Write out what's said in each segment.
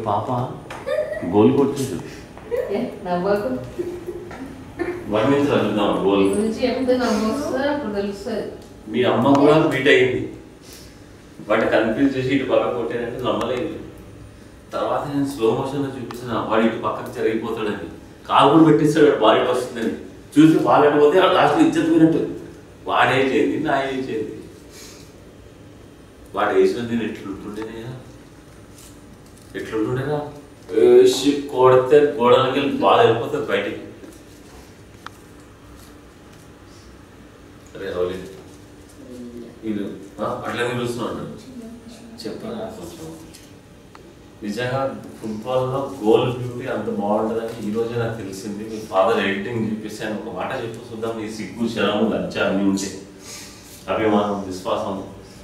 పాప గోల్ కొట్టలేదు వర్ణించాలి గోల్ మీ అమ్మ కూడా బీట్ అయ్యింది వాటి కన్ఫ్యూజ్ చేసి ఇటు పక్క కొట్టానంటే నమ్మలేదు తర్వాత నేను స్లో మోషన్లో చూపిస్తున్నా వాడు ఇటు పక్కకు జరిగిపోతాడని కాలు కూడా పెట్టిస్తాడు బాడీ వస్తుందని చూసి బాల్ అడిపోతే లాస్ట్ ఇజ్జత్ పోయినట్టు వాడు ఏం చేయండి నా ఏం చేయండి వాడు వేసిన నేను ఎట్లుంటుండేనా వేసి కొడితే గోడలకి వెళ్ళి బాల్ వెళ్ళిపోతుంది బయటికి అరే రౌలి ఇది అట్లా పిలుస్తున్నాడు చెప్పరా కొంచెం నిజంగా ఫుట్బాల్లో గోల్ బ్యూటీ అంత బాగుంటుందని ఈరోజే నాకు తెలిసింది మీ ఫాదర్ ఎడిటింగ్ చూపిస్తే ఆయన ఒక మాట చెప్పు చూద్దాం నీ సిగ్గు శరము లజ్జ అన్నీ ఉంటాయి అభిమానం విశ్వాసం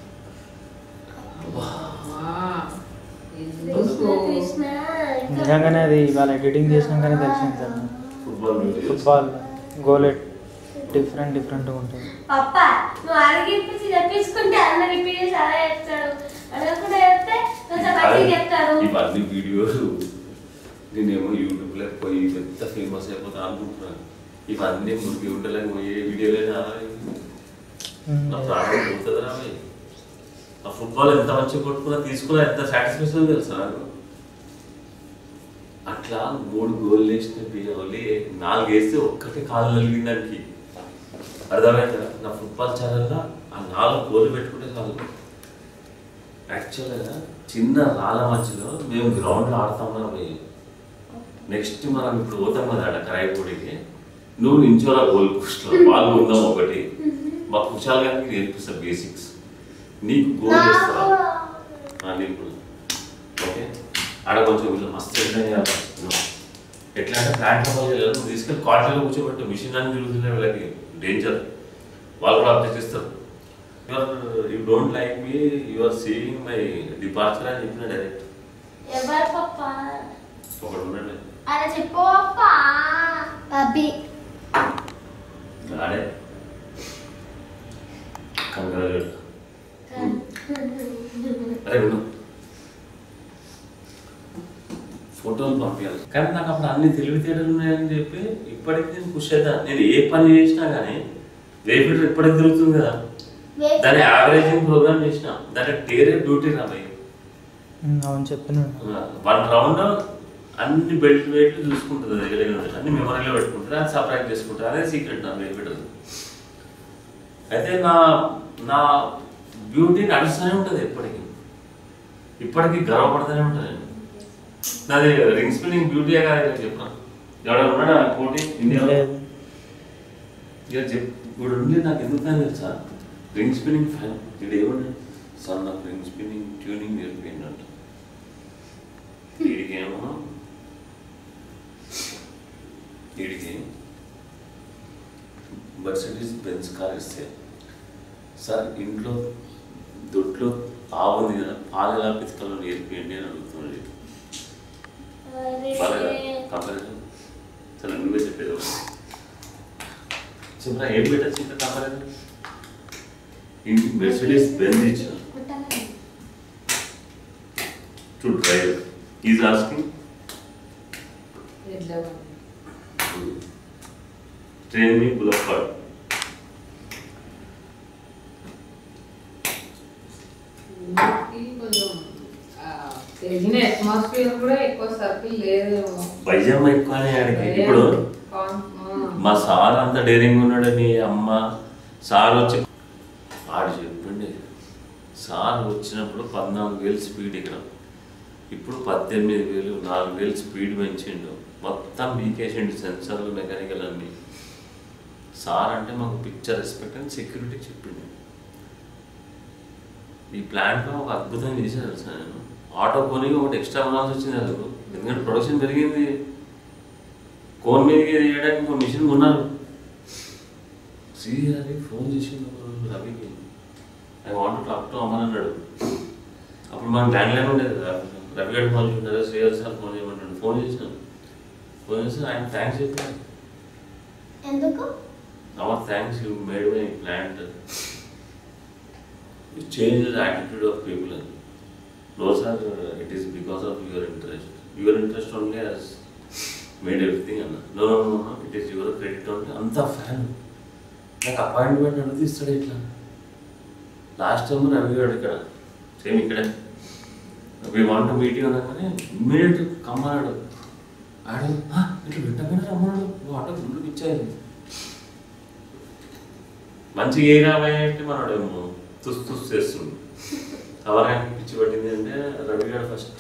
నిజంగానే అది ఇవాళ ఎడిటింగ్ చేసినాకనే తెలిసింది సార్ ఫుట్బాల్ గోల్ డిఫరెంట్గా ఉంటుంది పప్పా నువ్వు అడిగిపించి తెప్పించుకుంటే అన్న రిపీట్ చేసి అలా చెప్తాడు అడగకుండా చెప్తే కొంచెం మంచిగా చెప్తాడు ఇవన్నీ వీడియోలు నేనేమో యూట్యూబ్లో పోయి పెద్ద ఫేమస్ అయిపోతాను అనుకుంటున్నాను ఇవన్నీ మురికి ఉండలేము ఏ వీడియోలైనా నా ప్రాణం పోతుంది రావే ఆ ఫుట్బాల్ ఎంత మంచిగా కొట్టుకున్నా తీసుకున్నా ఎంత సాటిస్ఫాక్షన్ తెలుసా నాకు అట్లా 3 గోల్ వేసిన ఓన్లీ 4 వేస్తే ఒక్కటే కాలు నలిగింది దానికి అర్థమైందా నా ఫుట్బాల్ ఛానల్లో ఆ 4 గోల్ పెట్టుకుంటే చాలు యాక్చువల్గా చిన్న రాళ్ళ మధ్యలో మేము గ్రౌండ్లో ఆడతాం పోయి నెక్స్ట్ మనం ఇప్పుడు పోతాం కదా ఆడ కరాయిపూడికి నువ్వు నించోరా గోల్ పోస్ట్లో బాల్ ఉందాం ఒకటి మా కుషాల్ గారికి నేర్పిస్తా బేసిక్స్ నీకు గోల్ చేస్తా నీకు ఓకే ఆడ కొంచెం వీళ్ళు మస్తు ఎంజాయ్ చేయాలి ఎట్లా అంటే ప్లాట్ఫామ్ నువ్వు తీసుకెళ్ళి కాటన్లో కూర్చోబెట్టు మిషన్ అని తిరుగుతున్నాయి వీళ్ళకి డేంజర్ వాళ్ళు కూడా అప్డేట్ చేస్తారు you don't like me you are seeing my departure అని చెప్పిన డైరెక్ట్ ఎవరు పప్పా ఒకడు ఉన్నాడు అరే చెప్పు పప్పా అబ్బి ఆడే కంగ్రాచులేట్ అరే విను ఫోటోలు పంపించాలి కానీ నాకు అప్పుడు అన్ని తెలివితేటలు ఉన్నాయని చెప్పి ఇప్పటికి నేను ఖుషి అవుతా నేను ఏ పని చేసినా కానీ వేఫీటర్ ఇప్పటికి తిరుగుతుంది కదా దాని యావరేజింగ్ ప్రోగ్రామ్ చేసిన దాంట్లో టేరే బ్యూటీ రాబోయే అవును చెప్పిన 1 రౌండ్ అన్ని బెల్ట్ వెయిట్లు చూసుకుంటుంది దగ్గర అన్ని మెమరీలో పెట్టుకుంటుంది అది సపరేట్ చేసుకుంటుంది అదే సీక్రెట్ నా వేఫీటర్ అయితే నా బ్యూటీ నడుస్తూనే ఉంటుంది ఇప్పటికీ గర్వపడుతూనే ఉంటుంది నాది రింగ్ స్పిన్నింగ్ బ్యూటీ కాదు చెప్పాను ఎవడ ఉన్నాడా పోటీ ఇండియాలో ఇప్పుడు ఉండి నాకు ఎందుకు తెలుసా రింగ్ స్పిన్నింగ్ ఫ్యాన్ ఇది ఏమన్నా son of ring spinning tuning నేర్పిందంట వీడికి మర్సిడీస్ బెంజ్ కార్ ఇస్తే సార్ ఇంట్లో దొడ్లో ఆవుంది కదా పాలు ఎలా పితకలో నేర్పియండి అని అడుగుతున్నాడు కంపారిజన్ చాలా నువ్వే చెప్పేది చెప్పరా ఏం పెట్టచ్చు ఇంకా కంపారిజన్ ఇంటికి మెర్సిడీస్ బెంజ్ ఇచ్చిన to drive is asking train me బుల్లఫార్డ్ భయం ఎక్కువనే ఆడికి ఇప్పుడు మా సార్ అంత డేరింగ్ ఉన్నాడని అమ్మ సార్ వచ్చి ఆడు చెప్పిండి సార్ వచ్చినప్పుడు 14,000 స్పీడ్ ఇక్కడ ఇప్పుడు 18,000 4,000 స్పీడ్ పెంచిండు మొత్తం మీకేసిండు సెన్సర్లు మెకానికల్ అన్నీ సార్ అంటే మాకు పిక్చర్ రెస్పెక్ట్ అని సెక్యూరిటీ చెప్పిండు ఈ ప్లాంట్లో ఒక అద్భుతం చేశాను తెలుసా నేను ఆటో కోనికి ఒకటి ఎక్స్ట్రా కొనాల్సి వచ్చింది అసలు ఎందుకంటే ప్రొడక్షన్ పెరిగింది కోన్ మీదకి వేయడానికి ఇంకో మిషన్ కొన్నారు శ్రీహరి ఫోన్ చేసింది రవికి I want to talk to Aman అన్నాడు అప్పుడు మనకు ల్యాండ్లైన్ ఉండేది కదా రవి గడి ఫోన్ ఉంటారు శ్రీహరి సార్ ఫోన్ చేయమంటాడు ఫోన్ చేసి ఆయన థ్యాంక్స్ చెప్పాను ఎందుకు our thanks you made my plant it changes the attitude of people No sir, it is because of your interest. Your interest only has made everything. No, it is your credit only. Anta fan. నాకు appointment అనేది ఇస్తాడు ఇట్లా. Last time Ravi గారు ఇక్కడ same ఇక్కడే we want to meet you అనగానే immediate కమ్మన్నాడు. ఆడు ఇట్లా వెంటనే రమ్మన్నాడు. నువ్వు ఆటో ముందుకు ఇచ్చాయి మంచిగా ఏ రావాయంటే మనడేమో తుస్ చేస్తుండు. ఎవరైనా పిచ్చి పట్టింది అంటే రవి గారు ఫస్ట్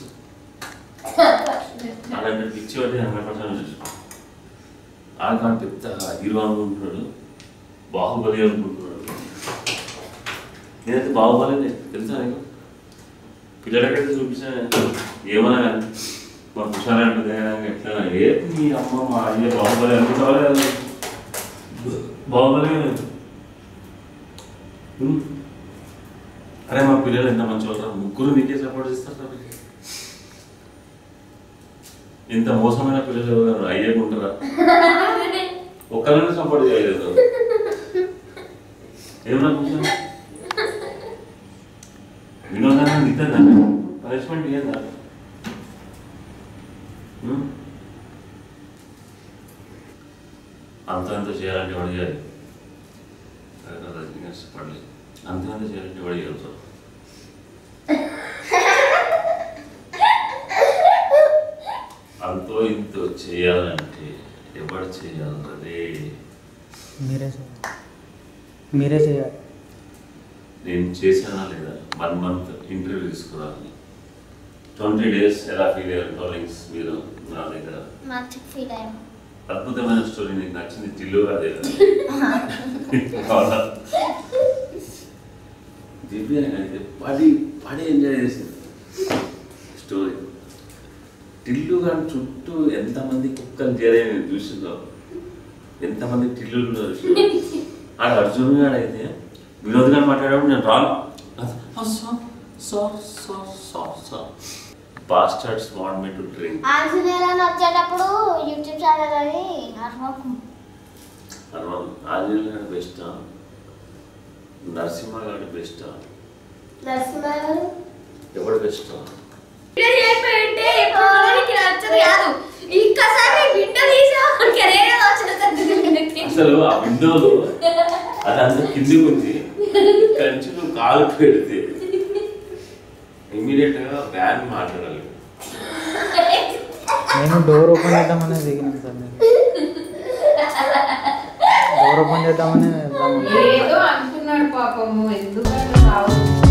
అలాంటి పిచ్చి పట్టి 100% చూసుకో. ఆడకాడు పెద్ద హీరో అనుకుంటున్నాడు, బాహుబలి అనుకుంటున్నాడు. నేనైతే బాహుబలి తెలుసా నీకు? పిల్లలకైతే చూపించాను ఏమన్నా కానీ మా హుషారు అంటే ఎట్లా ఏ మీ అమ్మ మా అయ్యే బాహుబలి అనుకుంటావాలి. బాహుబలి అరే మా పిల్లలు ఎంత మంచి వాళ్ళు, ముగ్గురు నీకే సపోర్ట్ చేస్తారు కాబట్టి. ఇంత మోసమైన పిల్లలు అయ్యేకుంటారా? ఒక్కరిని సపోర్ట్ చేయలేదు. ఏమన్నా కూర్చొని వినోదాన్ని ఇద్దా పనిష్మెంట్ ఇయ్యదా? అంత చేయాలంటే వాడు చేయాలి. పడలేదు అంత చేయాలంటే వాడు చేయాలి. సార్ అంతో ఇంతో చేయాలంటే ఎవరు చేయాలి? మీరే చేయాలి. నేను చేశానా లేదా? 1 month ఇంటర్వ్యూ తీసుకురావాలి. 20 days ఎలా ఫీల్ అయ్యారు కాలింగ్స్ మీరు నా దగ్గర? అద్భుతమైన స్టోరీ. నీకు నచ్చింది టిల్లు అదే దివ్య అయితే పడి ఎంజాయ్ చేసింది స్టోరీ. టిల్లు గారి చుట్టూ ఎంతమంది కుక్కలు చేరే చూసిందో, ఎంతమంది టిల్లులు ఉన్నారు. ఆడ అర్జున్ గారు అయితే వినోద్ గారు మాట్లాడేప్పుడు నేను రాను bastards want me to drink. ఆంజనేయులను వచ్చేటప్పుడు యూట్యూబ్ ఛానల్ అది ఆంజనేయులు గారు బెస్టా, నరసింహ గారు బెస్టా, ఎవరు బెస్టా? అసలు ఆ విండోలో అది అంత కింది ఉంది. ఇక్కడ నుంచి నువ్వు కాలు పెడితే ఇమీడియట్ గా బ్యాన్ మాట్లాడాలి. నేను డోర్ ఓపెన్ చేద్దామని దిగినాను సార్. డోర్ ఓపెన్ చేద్దామని ఏదో అంటున్నాడు పాపము, ఎందుకంటే రావు.